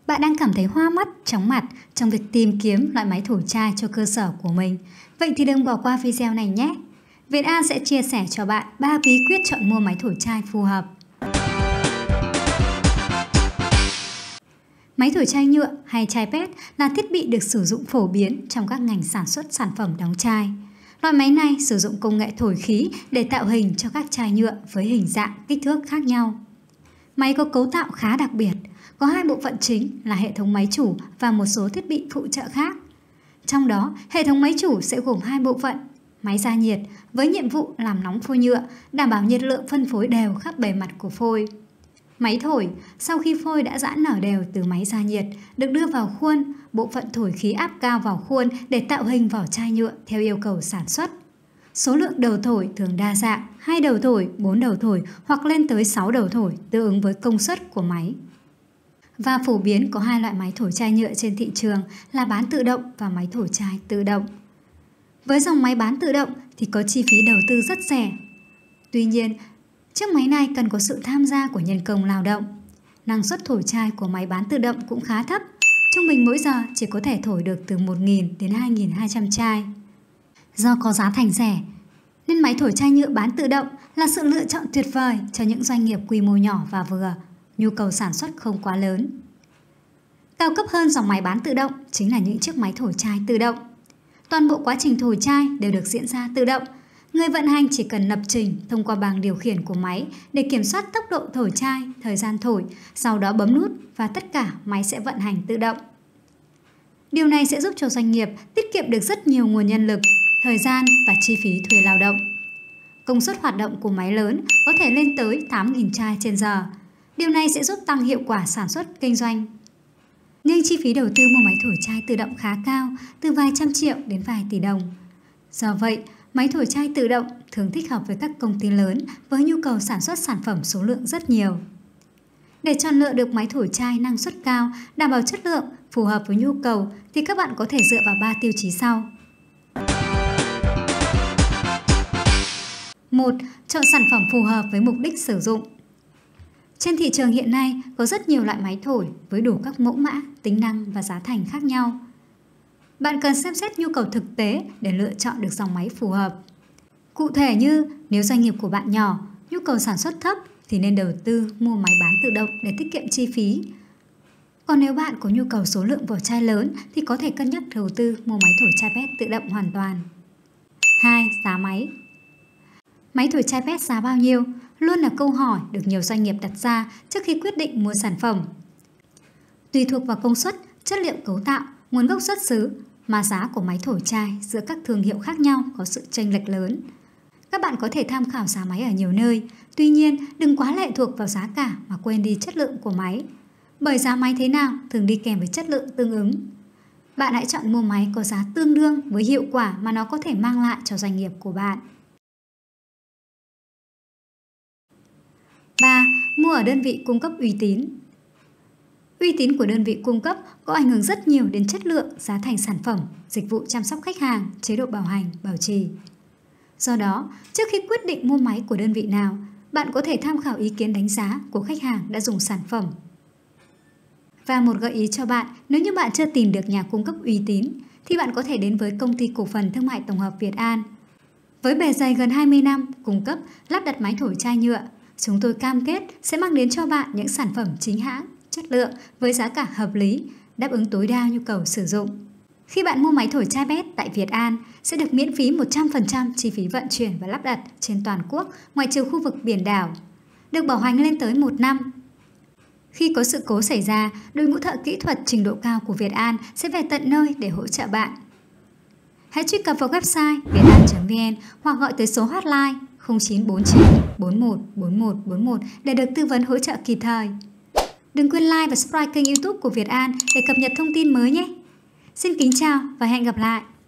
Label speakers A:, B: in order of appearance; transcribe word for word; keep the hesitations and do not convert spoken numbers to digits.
A: Bạn đang cảm thấy hoa mắt, chóng mặt trong việc tìm kiếm loại máy thổi chai cho cơ sở của mình. Vậy thì đừng bỏ qua video này nhé. Việt An sẽ chia sẻ cho bạn ba bí quyết chọn mua máy thổi chai phù hợp. Máy thổi chai nhựa hay chai pê e tê là thiết bị được sử dụng phổ biến trong các ngành sản xuất sản phẩm đóng chai. Loại máy này sử dụng công nghệ thổi khí để tạo hình cho các chai nhựa với hình dạng, kích thước khác nhau. Máy có cấu tạo khá đặc biệt, có hai bộ phận chính là hệ thống máy chủ và một số thiết bị phụ trợ khác. Trong đó, hệ thống máy chủ sẽ gồm hai bộ phận: máy gia nhiệt với nhiệm vụ làm nóng phôi nhựa, đảm bảo nhiệt lượng phân phối đều khắp bề mặt của phôi. Máy thổi, sau khi phôi đã giãn nở đều từ máy gia nhiệt, được đưa vào khuôn, bộ phận thổi khí áp cao vào khuôn để tạo hình vỏ chai nhựa theo yêu cầu sản xuất. Số lượng đầu thổi thường đa dạng, hai đầu thổi, bốn đầu thổi hoặc lên tới sáu đầu thổi tương ứng với công suất của máy. Và phổ biến có hai loại máy thổi chai nhựa trên thị trường là bán tự động và máy thổi chai tự động. Với dòng máy bán tự động thì có chi phí đầu tư rất rẻ. Tuy nhiên, chiếc máy này cần có sự tham gia của nhân công lao động. Năng suất thổi chai của máy bán tự động cũng khá thấp, trung bình mỗi giờ chỉ có thể thổi được từ một nghìn đến hai nghìn hai trăm chai. Do có giá thành rẻ, nên máy thổi chai nhựa bán tự động là sự lựa chọn tuyệt vời cho những doanh nghiệp quy mô nhỏ và vừa, nhu cầu sản xuất không quá lớn. Cao cấp hơn dòng máy bán tự động chính là những chiếc máy thổi chai tự động. Toàn bộ quá trình thổi chai đều được diễn ra tự động. Người vận hành chỉ cần lập trình thông qua bảng điều khiển của máy để kiểm soát tốc độ thổi chai, thời gian thổi, sau đó bấm nút và tất cả máy sẽ vận hành tự động. Điều này sẽ giúp cho doanh nghiệp tiết kiệm được rất nhiều nguồn nhân lực, thời gian và chi phí thuê lao động. Công suất hoạt động của máy lớn có thể lên tới tám nghìn chai trên giờ. Điều này sẽ giúp tăng hiệu quả sản xuất kinh doanh. Nhưng chi phí đầu tư mua máy thổi chai tự động khá cao, từ vài trăm triệu đến vài tỷ đồng. Do vậy, máy thổi chai tự động thường thích hợp với các công ty lớn với nhu cầu sản xuất sản phẩm số lượng rất nhiều. Để chọn lựa được máy thổi chai năng suất cao, đảm bảo chất lượng, phù hợp với nhu cầu thì các bạn có thể dựa vào ba tiêu chí sau. một. Chọn sản phẩm phù hợp với mục đích sử dụng. Trên thị trường hiện nay có rất nhiều loại máy thổi với đủ các mẫu mã, tính năng và giá thành khác nhau. Bạn cần xem xét nhu cầu thực tế để lựa chọn được dòng máy phù hợp. Cụ thể như nếu doanh nghiệp của bạn nhỏ, nhu cầu sản xuất thấp thì nên đầu tư mua máy bán tự động để tiết kiệm chi phí. Còn nếu bạn có nhu cầu số lượng vỏ chai lớn thì có thể cân nhắc đầu tư mua máy thổi chai pê e tê tự động hoàn toàn. hai. Giá máy. Máy thổi chai pê e tê giá bao nhiêu? Luôn là câu hỏi được nhiều doanh nghiệp đặt ra trước khi quyết định mua sản phẩm. Tùy thuộc vào công suất, chất liệu cấu tạo, nguồn gốc xuất xứ mà giá của máy thổi chai giữa các thương hiệu khác nhau có sự chênh lệch lớn. Các bạn có thể tham khảo giá máy ở nhiều nơi, tuy nhiên đừng quá lệ thuộc vào giá cả mà quên đi chất lượng của máy. Bởi giá máy thế nào thường đi kèm với chất lượng tương ứng. Bạn hãy chọn mua máy có giá tương đương với hiệu quả mà nó có thể mang lại cho doanh nghiệp của bạn. ba. Mua ở đơn vị cung cấp uy tín. Uy tín của đơn vị cung cấp có ảnh hưởng rất nhiều đến chất lượng, giá thành sản phẩm, dịch vụ chăm sóc khách hàng, chế độ bảo hành, bảo trì. Do đó, trước khi quyết định mua máy của đơn vị nào, bạn có thể tham khảo ý kiến đánh giá của khách hàng đã dùng sản phẩm. Và một gợi ý cho bạn, nếu như bạn chưa tìm được nhà cung cấp uy tín, thì bạn có thể đến với Công ty Cổ phần Thương mại Tổng hợp Việt An. Với bề dày gần hai mươi năm cung cấp lắp đặt máy thổi chai nhựa, chúng tôi cam kết sẽ mang đến cho bạn những sản phẩm chính hãng, chất lượng với giá cả hợp lý, đáp ứng tối đa nhu cầu sử dụng. Khi bạn mua máy thổi chai pê e tê tại Việt An, sẽ được miễn phí một trăm phần trăm chi phí vận chuyển và lắp đặt trên toàn quốc, ngoại trừ khu vực biển đảo. Được bảo hành lên tới một năm. Khi có sự cố xảy ra, đội ngũ thợ kỹ thuật trình độ cao của Việt An sẽ về tận nơi để hỗ trợ bạn. Hãy truy cập vào website vietan chấm vn hoặc gọi tới số hotline không chín bốn chín bốn một bốn một bốn một để được tư vấn hỗ trợ kịp thời. Đừng quên like và subscribe kênh YouTube của Việt An để cập nhật thông tin mới nhé. Xin kính chào và hẹn gặp lại!